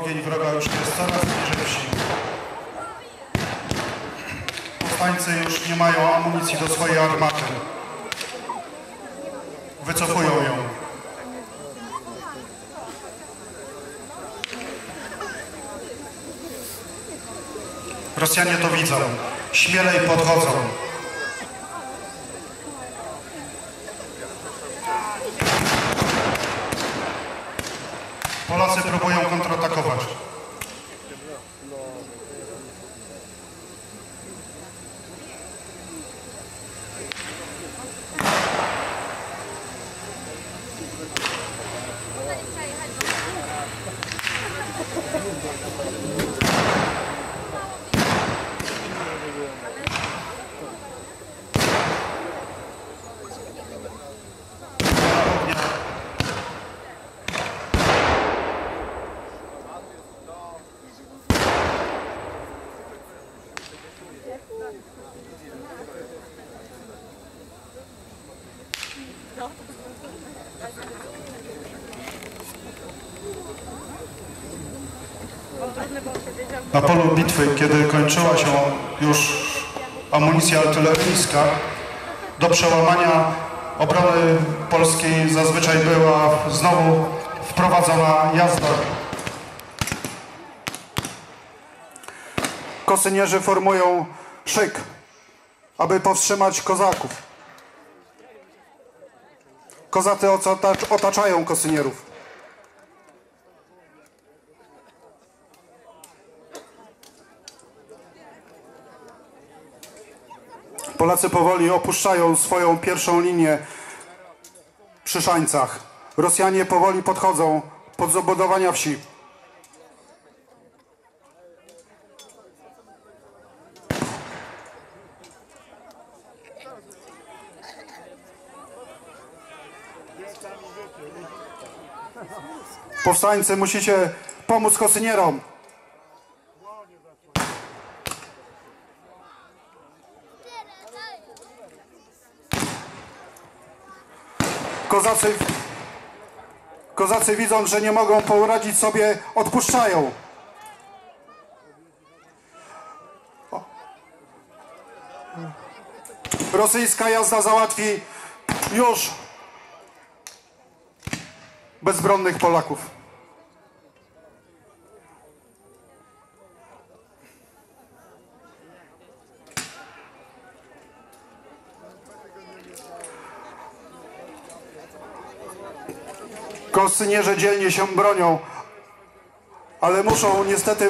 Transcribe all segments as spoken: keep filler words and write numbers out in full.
ogień wroga już jest coraz bliżej wsi. Powstańcy już nie mają amunicji do swojej armaty. Wycofują ją. Rosjanie to widzą. Śmielej podchodzą. Polacy próbują kontratakować. Na polu bitwy, kiedy kończyła się już amunicja artyleryjska, do przełamania obrony polskiej zazwyczaj była znowu wprowadzona jazda. Kosynierzy formują szyk, aby powstrzymać kozaków. Kozacy otaczają kosynierów. Polacy powoli opuszczają swoją pierwszą linię przy Szańcach. Rosjanie powoli podchodzą pod zabudowania wsi. Powstańcy, musicie pomóc kosynierom. Kozacy, kozacy widząc, że nie mogą poradzić sobie, odpuszczają. O. Rosyjska jazda załatwi już bezbronnych Polaków. Kosynierze dzielnie się bronią, ale muszą niestety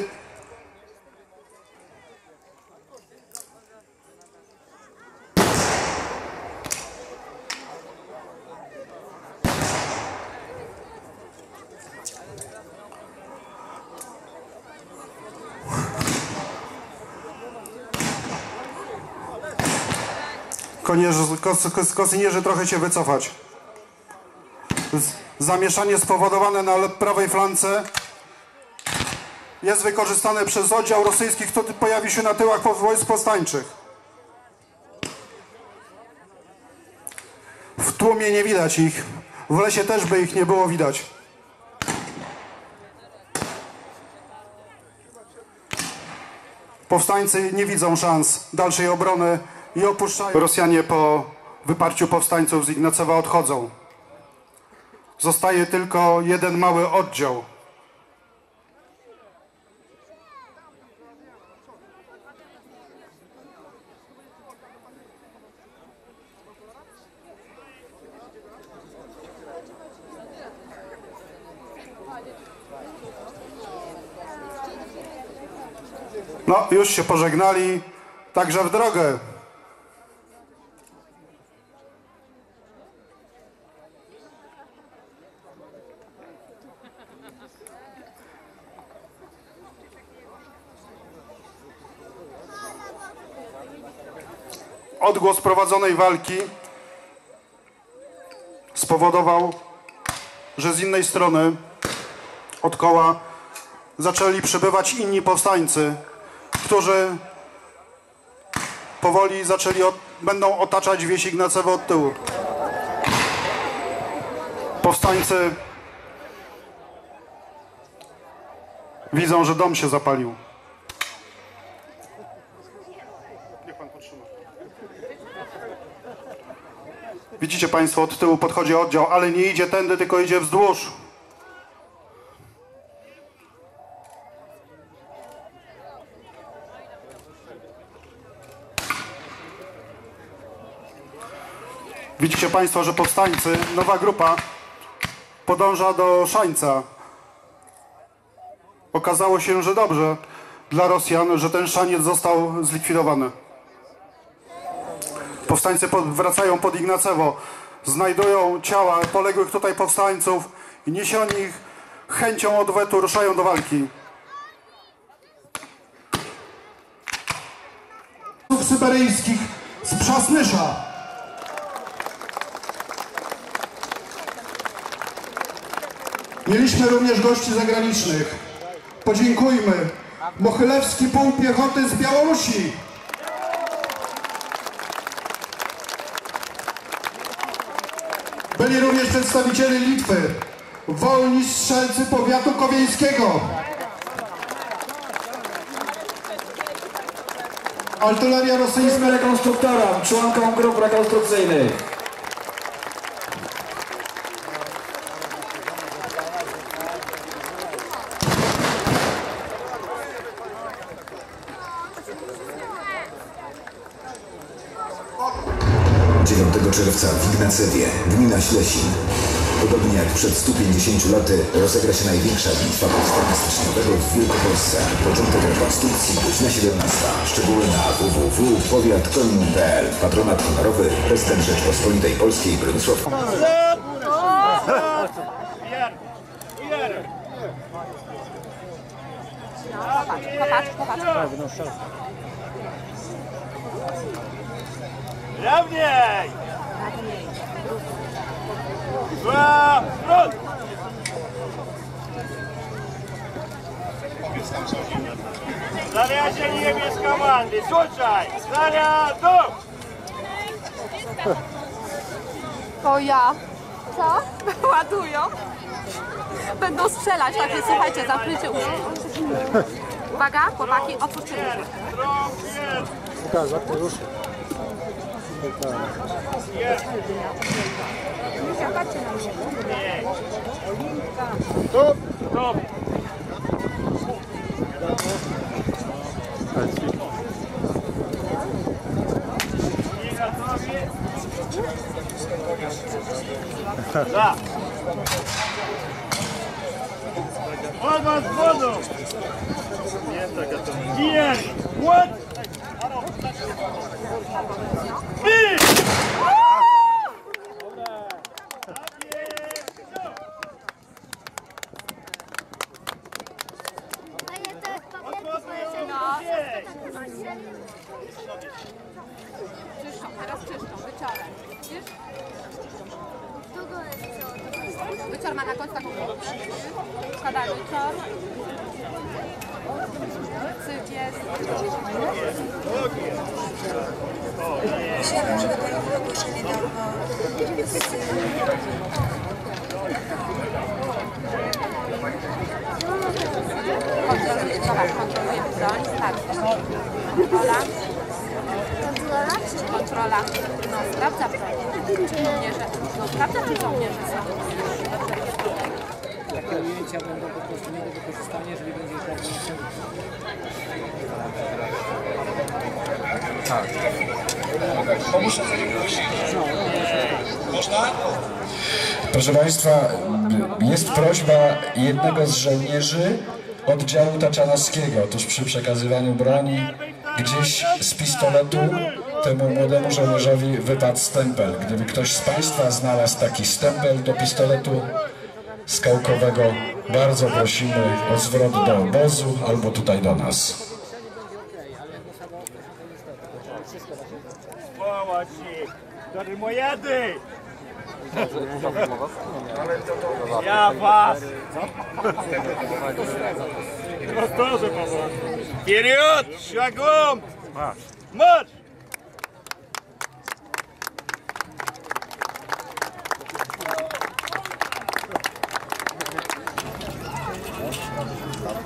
Konierzy, kos, kos, kosynierze trochę się wycofać. Z, Zamieszanie spowodowane na prawej flance jest wykorzystane przez oddział rosyjski, który pojawi się na tyłach wojsk powstańczych. W tłumie nie widać ich. W lesie też by ich nie było widać. Powstańcy nie widzą szans dalszej obrony i opuszczają. Rosjanie po wyparciu powstańców z Ignacewa odchodzą. Zostaje tylko jeden mały oddział. No, już się pożegnali, także w drogę. Odgłos prowadzonej walki spowodował, że z innej strony od koła zaczęli przybywać inni powstańcy, którzy powoli zaczęli od, będą otaczać wieś Ignacewo od tyłu. Powstańcy Widzą, że dom się zapalił. Niech pan potrzyma. Widzicie państwo, od tyłu podchodzi oddział, ale nie idzie tędy, tylko idzie wzdłuż. Widzicie państwo, że powstańcy, nowa grupa podąża do Szańca. Okazało się, że dobrze dla Rosjan, że ten Szaniec został zlikwidowany. Powstańcy pod, wracają pod Ignacewo, znajdują ciała poległych tutaj powstańców i niesioni ich chęcią odwetu ruszają do walki. Syberyjskich z Przasnysza. Mieliśmy również gości zagranicznych. Podziękujmy. Mochylewski Pułk Piechoty z Białorusi. Byli również przedstawiciele Litwy. Wolni strzelcy powiatu kowieńskiego. Artyleria rosyjska. Rekonstruktorom, członkom grup rekonstrukcyjnych. dziewiątego czerwca w Ignacewie, gmina Ślesin. Podobnie jak przed stu pięćdziesięciu laty rozegra się największa bitwa powstania styczniowego w Wielkopolsce. Początek rekonstrukcji godzina siedemnasta. Szczegóły na w w w kropka powiat konin kropka p l. Patronat honorowy prezydent Rzeczpospolitej Polskiej Bronisław. Popatrz, popatrz. Dawniej! Dwa, front! Заряжение без команды. Слушай! Заряду! To ja. Co? Ładują. Będą strzelać, także słuchajcie, zaprycie uszy. Uwaga, chłopaki, otwórzcie uszy. Pokaż, jak ruszy. Stop! Stop! Да. Вот вас воду. Место готово. Нет. Вот. Ты. Czyszczą, teraz czyszczą, wyciorem. Widzisz? Wycior ma na końcu taką głowę. Składaj wycior. Syp jest. Myślałam, że dopiero ogłoszenie do... Kontrolujemy, zobacz, kontrolujemy broń. Tak. Kontrola. Kontrola. No, sprawdza broń. Czy żołnierze, no sprawdza, czy żołnierze są. Jakie ujęcia będą po prostu nie do wykorzystania, jeżeli będzie prawdą. Tak. Pomóż Można? Proszę Państwa, jest prośba jednego z żołnierzy oddziału taczanowskiego, tuż przy przekazywaniu broni, gdzieś z pistoletu temu młodemu żołnierzowi wypadł stempel. Gdyby ktoś z Państwa znalazł taki stempel do pistoletu skałkowego, bardzo prosimy o zwrot do obozu albo tutaj do nas. Darmojady! Ja was! Was тоже помогу. Вперед! Шагом! Марш!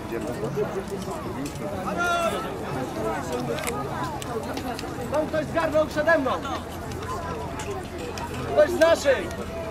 Tam ktoś zgarnął przede mną. Ktoś z naszych.